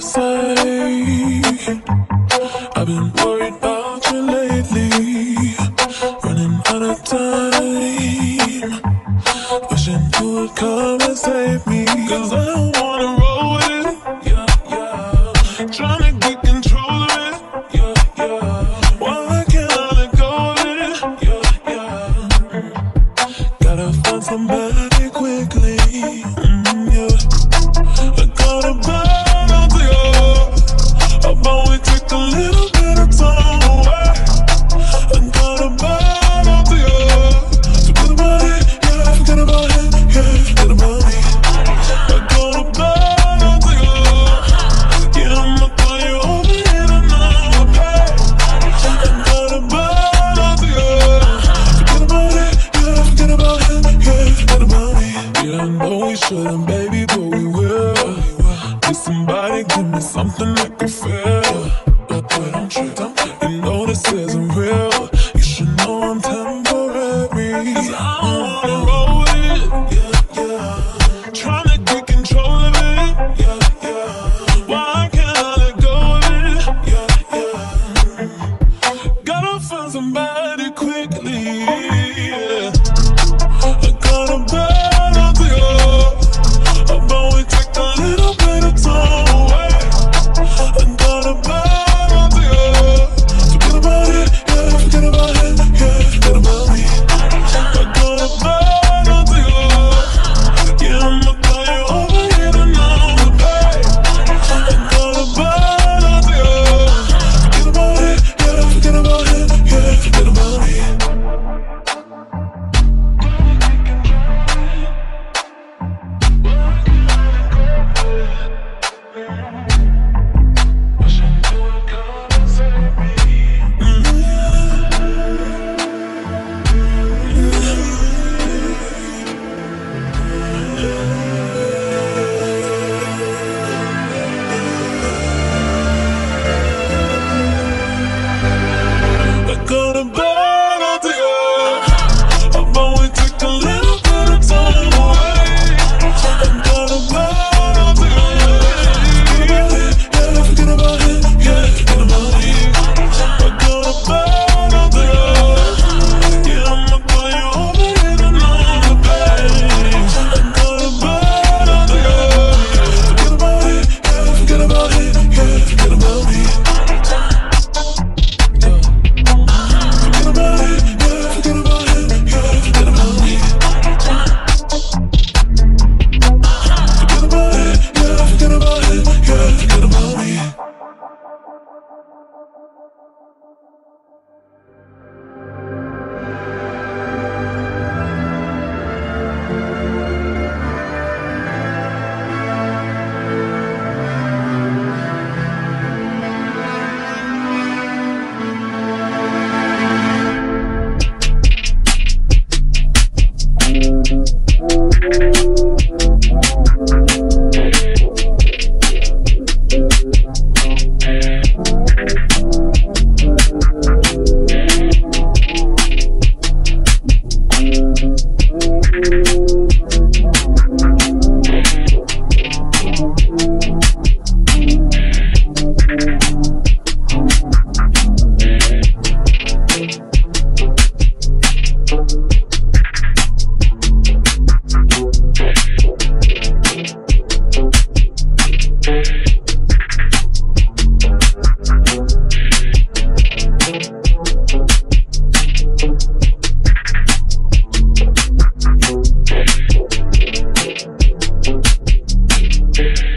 side. I've been worried about you lately, running out of time, wishing you would come and save me. Cause I don't wanna roll with it, yeah, yeah. Trying to get control of it, yeah, yeah. Why can't I let go of it, yeah, yeah. Gotta find somebody quickly, yeah. I gotta burn out to you. I've only take a little bit of time away. I gotta burn out to you. Forget about it, yeah, forget about it, yeah, forget about me. I gotta burn out to you. Yeah, I'ma call you over here tonight, okay? I gotta burn out to you. Forget about it, yeah, forget about it, yeah, forget about me. Yeah, I know we shouldn't, baby, but we will. Get somebody, give me something I can feel. But don't trip, you know this isn't real. You should know I'm temporary. Cause I don't wanna roll with it, yeah, yeah. Tryna get control of it, yeah, yeah. Why can't I let go of it, yeah, yeah. Gotta find somebody quickly, yeah. I gotta burn out to you. I've only take a little bit of time away. I gotta burn out to you. Forget about it, yeah, forget about it, yeah, forget about me. I gotta burn out to you. Yeah, I'ma call you over here tonight, babe. I gotta burn out to you. Forget about it, yeah, forget about it, yeah, forget about me. I gotta burn out to you. I've only take a little bit of time away. I gotta burn out to you. Forget about it, yeah, forget about it, yeah, forget about me. I gotta burn out to you. Yeah, I'ma call you over here tonight, babe. I gotta burn out to you. Forget about it, yeah, forget about it, yeah, forget about me. Yeah.